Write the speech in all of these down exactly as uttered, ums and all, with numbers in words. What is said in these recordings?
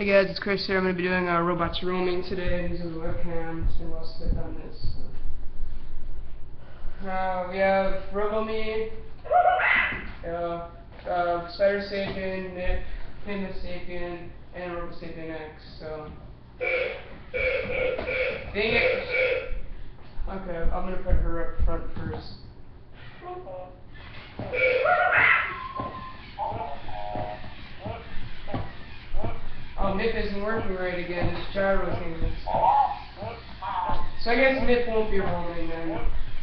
Hey guys, it's Chris here. I'm going to be doing a robots roaming today using the webcam. It's been a while since I've done this. Uh, we have Robome, uh, uh, Spider Sapien, Nip, Pinda Sapien, and Robo Sapien X. So, dang it. Okay, I'm going to put her up front first. Oh, Nip isn't working right again. This gyro thing is. So I guess Nip won't be roaming then.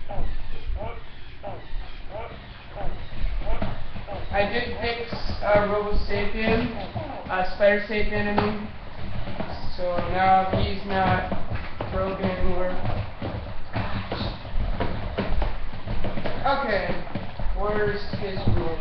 I did fix uh, Robo Sapien, uh, Spider Sapien, I mean. So now he's not broken anymore. Okay, where's his rules?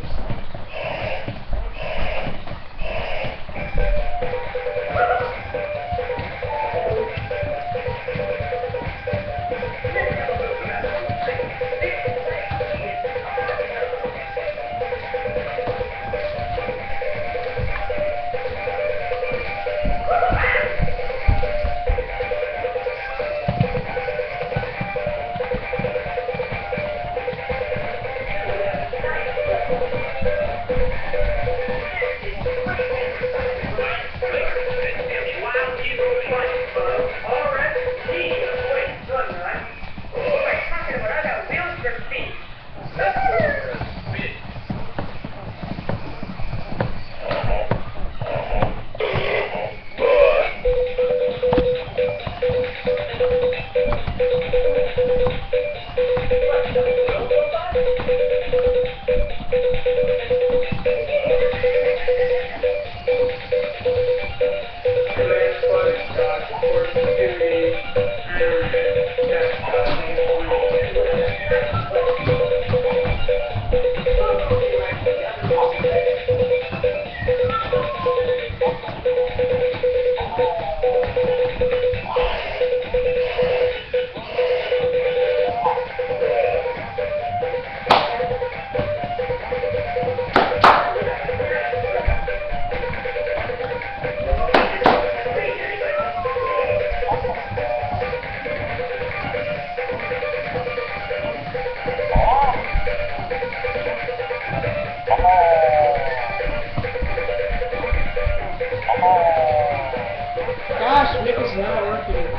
Gosh, Nick is not working.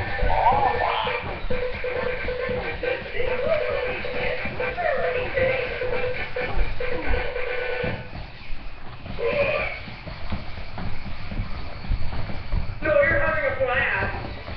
No, you're having a blast.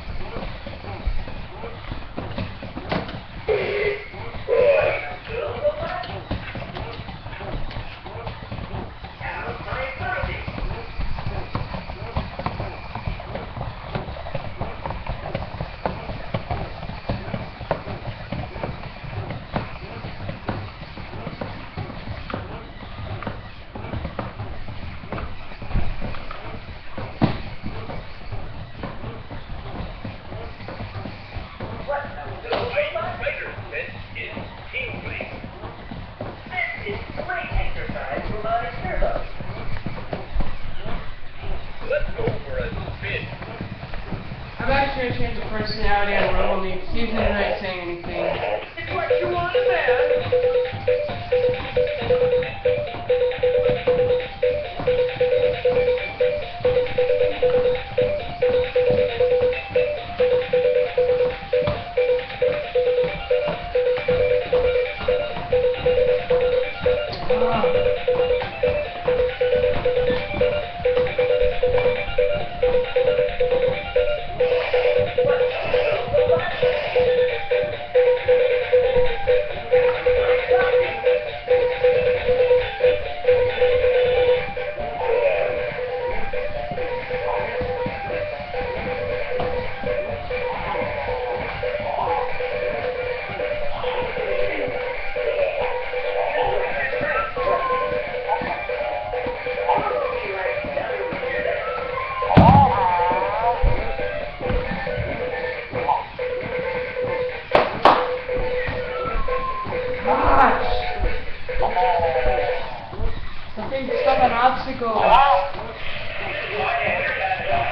I'm actually going to change the personality on Robome because he's not really saying anything. It's what you want, man.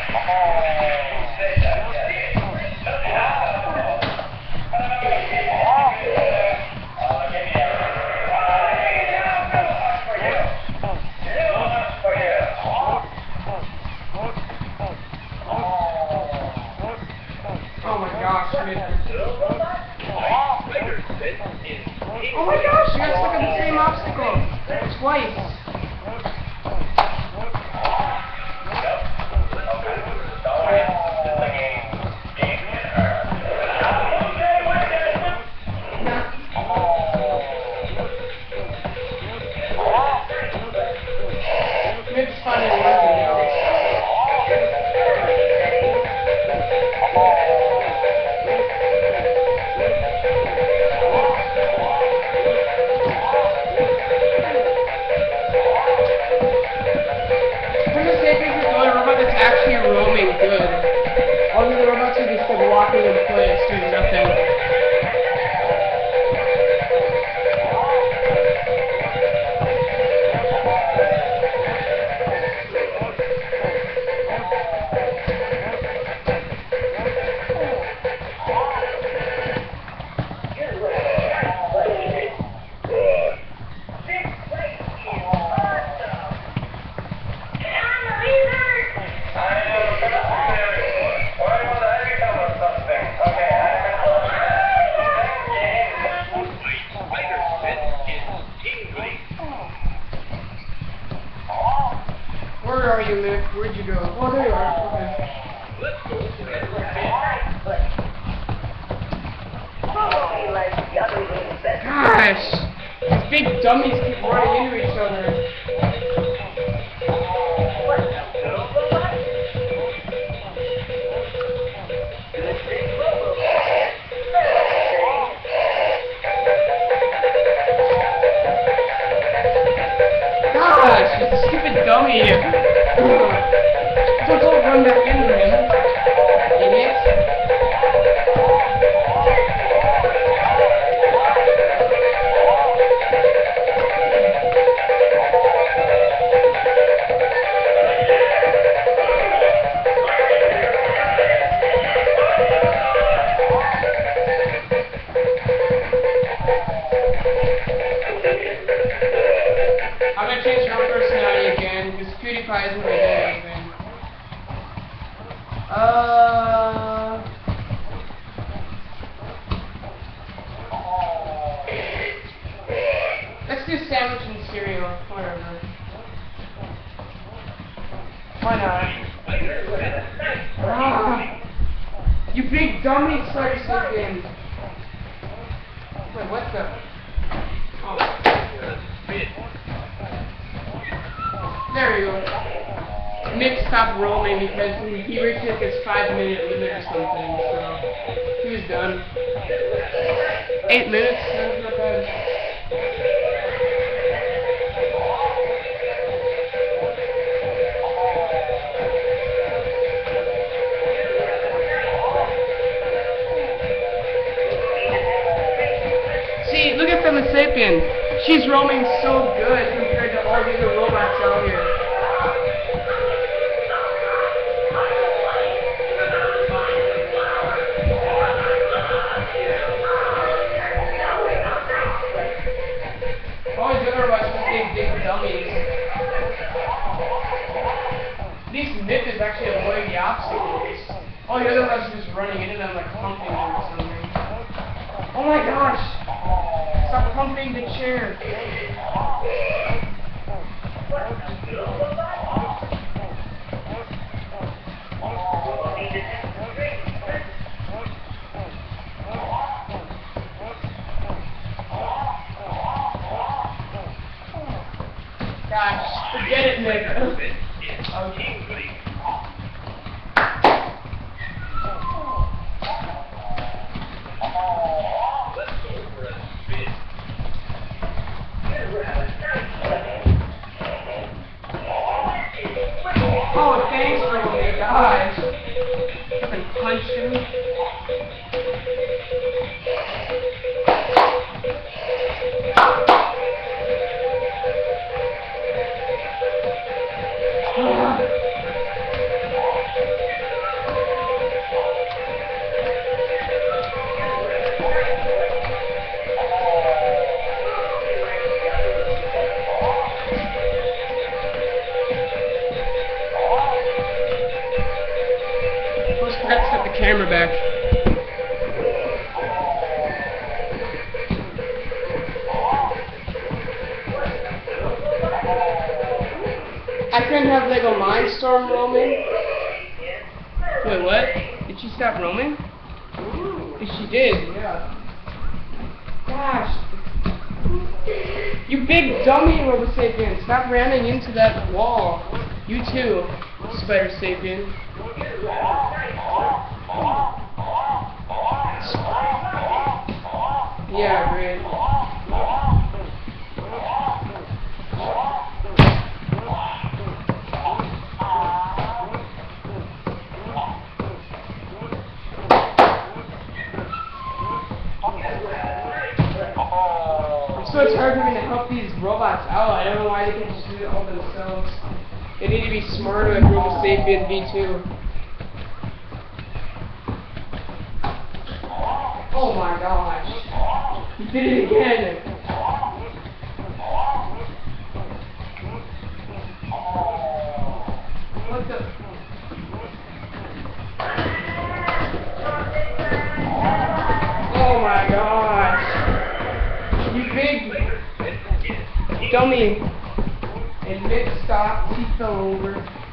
Oh my gosh, man. Oh my gosh, you got stuck on the same obstacle twice. It's funny working now. Actually roaming good. All the robots are just like walking in place, doing nothing. Where are you, Nick? Where'd you go? Oh, there you are. Okay. Gosh! These big dummies keep running into each other. Gosh! It's a stupid dummy! Don't, don't run back into him, idiot. I'm gonna change my personality again, because PewDiePie isn't really doing anything. Uh... Let's do sandwich and cereal, whatever. Why not? Ah, you big dummy, sorry, sleeping. Wait, what the? Oh. There you go. Nick stopped roaming because he reached like his five minute limit or something, so he was done. Eight minutes? That's not bad. See, look at Femme Sapien. She's roaming so good compared to all the other robots out here. All these other robots are big, big dummies. At least Nip is actually avoiding the obstacles. All the other robots are just running into them like pumping them or something. Oh my gosh! Stop pumping the chair. Gosh, forget it, Nick. Okay. Oh, thanks for me, gosh. Fucking punch him. camera back. I couldn't have Lego Mindstorm roaming. Wait, what? Did she stop roaming? She did, yeah. Gosh. You big dummy, Robosapien. Stop ramming into that wall. You too, Spider Sapien. Yeah, great. So it's hard for me to help these robots out. I don't know why they can just do it all themselves. They need to be smarter at Robosapien V two. Oh my gosh. You did it again. What the? Oh my gosh. You big dummy. And mid stop, he fell over.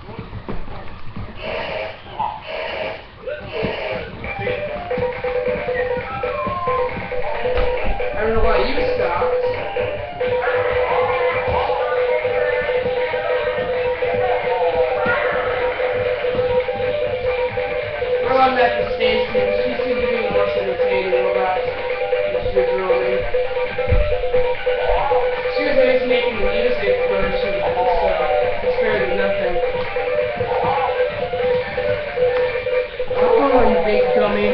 I don't know why you stopped. Well, I'm at the station. She seems to be the most entertaining robot. She was roaming. She was always making the music for her, so it's better than nothing. Oh, you big dummy.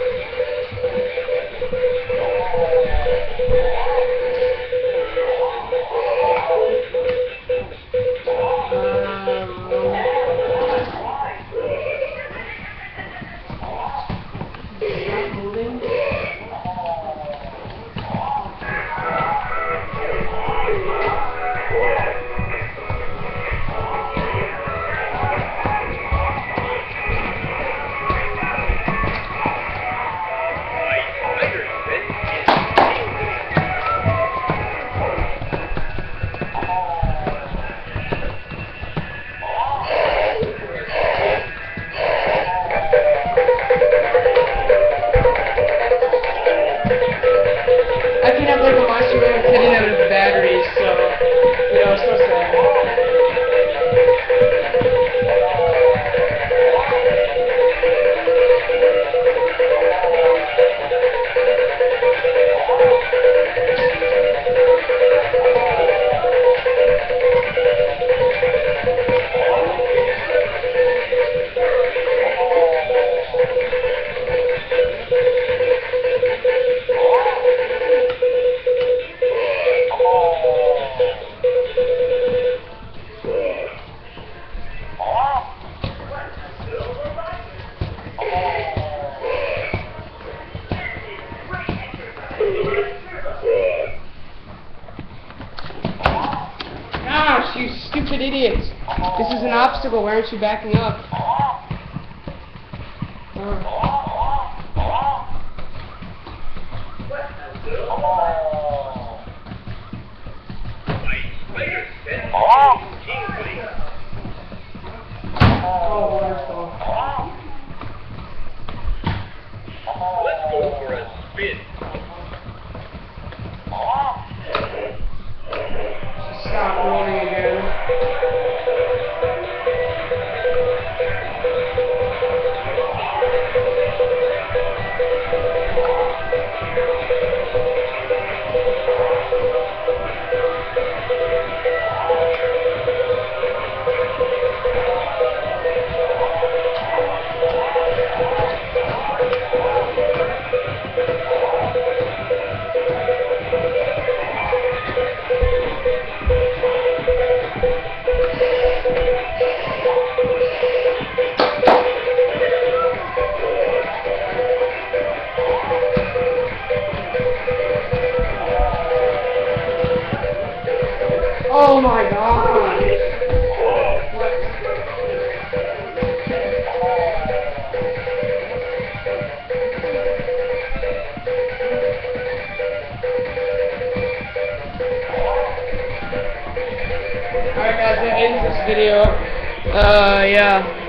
Gosh, you stupid idiot. This is an obstacle. Why aren't you backing up? Oh. Oh, wonderful. Let's go for a spin. Stop rolling again. Oh my god! this video. Uh, yeah.